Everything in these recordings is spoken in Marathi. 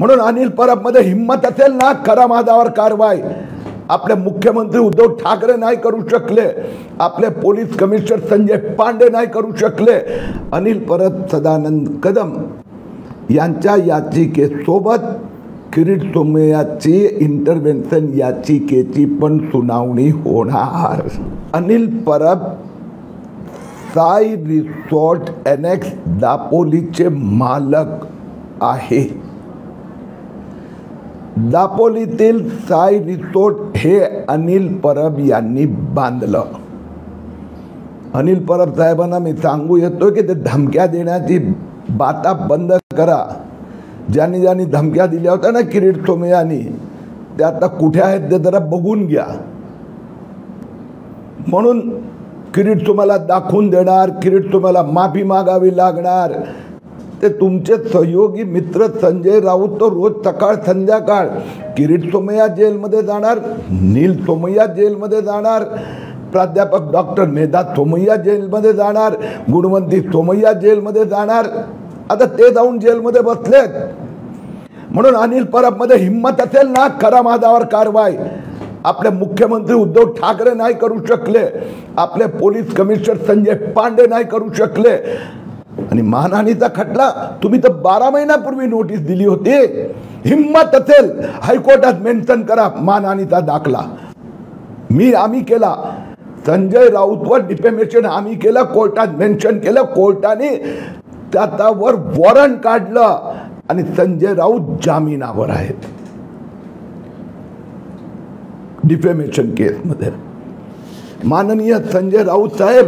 म्हणून अनिल परब मध्ये हिम्मत असेल ना, खरा माझावर कारवाई आपले मुख्यमंत्री उद्धव ठाकरे नाही करू शकले, आपले पोलीस कमिशनर संजय पांडे नाही करू शकले. अनिल परब, सदानंद कदम यांच्या याचिकेसोबत किरीट सोमय्याची इंटरव्हेन्शन याचिकेची पण सुनावणी होणार. अनिल परब साई रिसॉर्ट एनेक्स दापोलीचे मालक आहे. दापोलीतील साई रिसॉर्ट हे अनिल परब यांनी बांधलं. अनिल परब साहेबांना मी सांगू येतो की ते धमक्या देण्याची बाता बंद करा. ज्यांनी ज्यांनी धमक्या दिल्या होत्या ना किरीट सोमय्यांनी, ते आता कुठे आहेत ते जरा बघून घ्या. म्हणून किरीट सोमय्याला दाखवून देणार, किरीट सोमय्याला माफी मागावी लागणार. ते तुमचे सहयोगी मित्र संजय राऊत तो रोज सकाळ संध्याकाळ किरीट सोमय्या जेलमध्ये जाणार, नील सोमय्या जेलमध्ये जाणार, प्राध्यापक डॉक्टर मेधा सोमय्या जेलमध्ये जाणार, गुणवंती सोमय्या जेलमध्ये जाणार. आता ते जाऊन जेलमध्ये बसलेत. म्हणून अनिल परब मध्ये हिम्मत असेल ना, खरा माझावर कारवाई आपले मुख्यमंत्री उद्धव ठाकरे नाही करू शकले, आपले पोलीस कमिशनर संजय पांडे नाही करू शकले. आणि मानहानीचा खटला तुम्ही तर 12 महिन्यापूर्वी नोटीस दिली होती. हिम्मत असेल हायकोर्टात मेन्शन करा मानहानीचा दाखला. आम्ही केला. संजय राऊतवर डिफेमेशन आम्ही केलं, कोर्टात मेन्शन केलं. कोर्टाने त्याच्यावर वॉरंट काढलं आणि संजय राऊत जामिनावर आहेत डिफेमेशन केस मध्ये. माननीय संजय राऊत साहेब,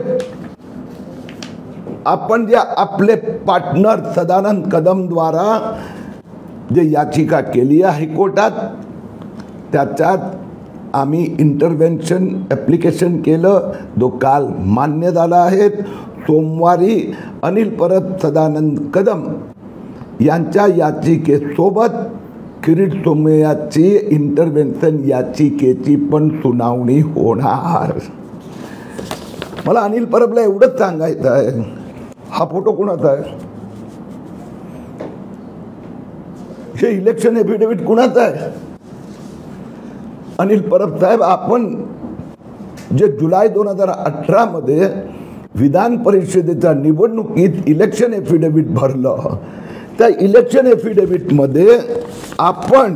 आपण जे आपले पार्टनर सदानंद कदम द्वारा जे याचिका केली आहे हायकोर्टात, त्याच्यात आम्ही इंटरव्हेन्शन ॲप्लिकेशन केलं, जो काल मान्य झाला आहे. सोमवारी अनिल परब, सदानंद कदम यांच्या याचिकेसोबत किरीट सोमय्याची इंटरव्हेन्शन याचिकेची पण सुनावणी होणार. मला अनिल परबला एवढंच सांगायचं आहे, हा फोटो कोणाचा आहे? हे इलेक्शन एफिडेव्हिट कुणाचं आहे? अनिल परब साहेब, आपण जे जुलै 2018 मध्ये विधान परिषदेच्या निवडणुकीत इलेक्शन एफिडेव्हिट भरलं, त्या इलेक्शन एफिडेव्हिट मध्ये आपण,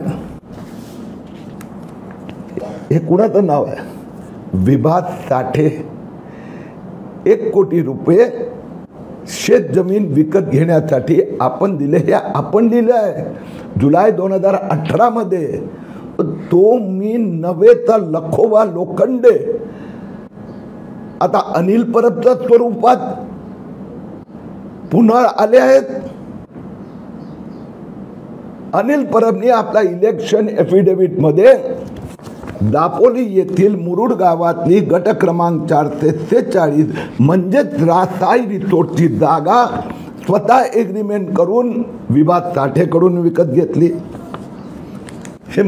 हे कुणाचं नाव आहे? विभास साठे, 1 कोटी रुपये शेत जमीन विकत घेण्यासाठी आपण दिले. हे आपण दिले आहे जुलै 2018 मध्ये. तो मी नव्हेचा लखोबा लोखंडे आता अनिल परबच्या स्वरूपात पुन्हा आले आहेत. अनिल परबने आपला इलेक्शन एफिडेव्हिट मध्ये दापोली येथील मुरुड गावातली गट क्रमांक 446 म्हणजेच साई रिसॉर्टची जागा स्वतः एग्रीमेंट करून विभास साठेकडून विकत घेतली. हे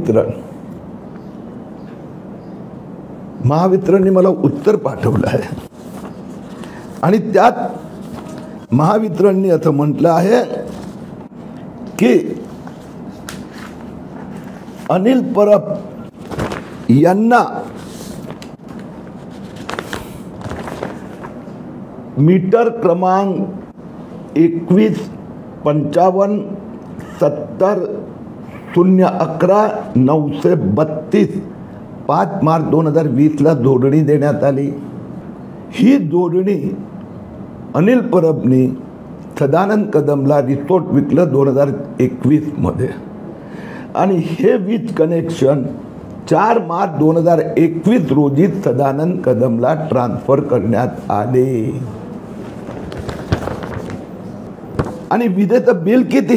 महावितरणने मला उत्तर पाठवलं आहे आणि त्यात महावितरणने असं म्हटलं आहे की अनिल परब यांना मीटर क्रमांक 21-55-70-011-932 5 मार्च 2020 ला जोडणी देण्यात आली. ही जोडणी अनिल परबनी सदानंद कदमला रिसॉर्ट विकलं 2021 मध्ये आणि हे वीज कनेक्शन 4 मार्च 2021 रोजी सदानंद कदमला ट्रान्सफर करण्यात आले. आणि विजेचं बिल किती?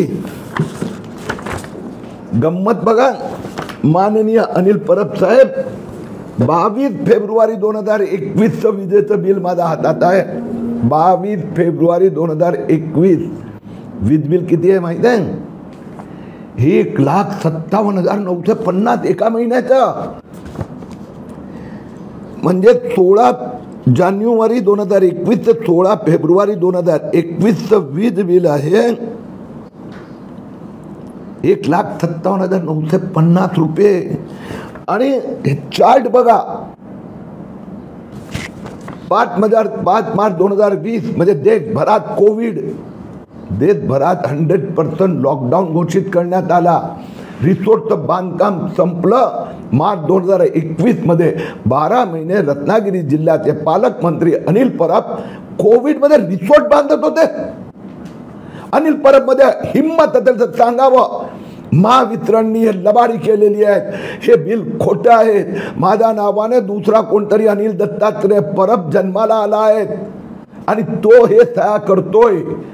गंमत बघा, माननीय अनिल परब साहेब, 22 फेब्रुवारी 2021 विजेचं बिल माझ्या हातात आहे. 22 फेब्रुवारी 2021 वीज बिल किती आहे माहिती आहे? 1,57,950 एका महिन्याचं. म्हणजे 16 जानेवारी 2021 ते 16 फेब्रुवारी 2021 वीज बिल आहे 1,57,950 रुपये. आणि हे चार्ट बघा, 5 मार्च 2020 म्हणजे देशभरात 100% लॉकडाऊन घोषित करण्यात आला. रिसोर्टचं बांधकाम संपलं. मार्च 2021 मध्ये 12 महिने रत्नागिरी जिल्ह्याचे पालकमंत्री अनिल परब कोविड मध्ये रिसोर्ट बांधत होते. अनिल परब मध्ये हिम्मत त्याचं सांगावं, महावितरणनी हे लबाडी केलेली आहे, हे बिल खोटे आहेत, माझ्या नावाने दुसरा कोणतरी अनिल दत्तात्रय परब जन्माला आला आहे आणि तो हे सह्या करतोय.